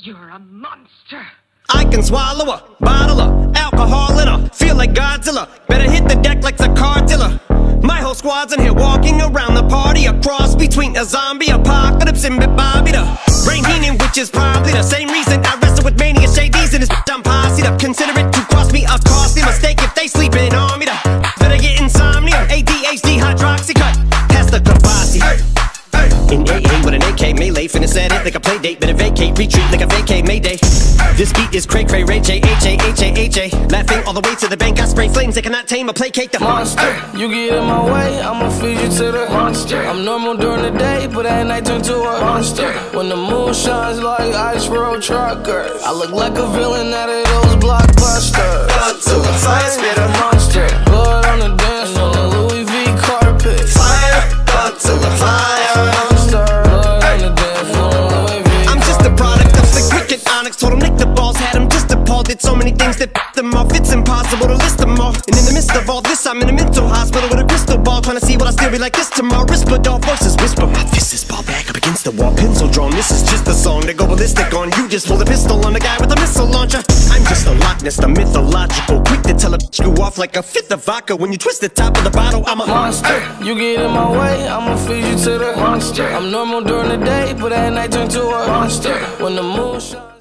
You're a monster. I can swallow a bottle of alcohol in her. Feel like Godzilla. Better hit the deck like the car dealer. My whole squad's in here walking around the party. A cross between a zombie apocalypse and Bobby the Brain Heenan, which is probably the same reason I wrestle with mania shades and this I'm posse'd up. Consider it to cost me a costly mistake if they sleeping on me. Better get insomnia. ADHD hydroxycut. Pass the Kavasi. In AA with an AK melee, finna set it like a play date. Better vacate, retreat like a vacay Mayday. This beat is cray cray, Ray J, H-A-H-A-H-A. Laughing all the way to the bank, I spray flames. They cannot tame or placate the monster. You get in my way, I'ma feed you to the monster. I'm normal during the day, but at night turn to a monster. When the moon shines like ice road truckers, I look like a villain out of those blockbusters. Blood to the fire, spit a monster. Blood on the dance floor, the Louis V carpet. Fire, blood to the fire. Told him lick the balls, had him just appalled. Did so many things that f***ed them off. It's impossible to list them all. And in the midst of all this, I'm in a mental hospital with a crystal ball, trying to see what I still be like this tomorrow. Whisper, dog voices whisper. My fist is ball back up against the wall, pencil drawn. This is just a song to go ballistic on. You just pull the pistol on the guy with a missile launcher. I'm just a Loch Ness, the mythological, quick to tell a bitch go off like a fifth of vodka. When you twist the top of the bottle, I'm a monster. You get in my way, I'ma feed you to the monster. I'm normal during the day, but at night turn to a monster. When the moon shines.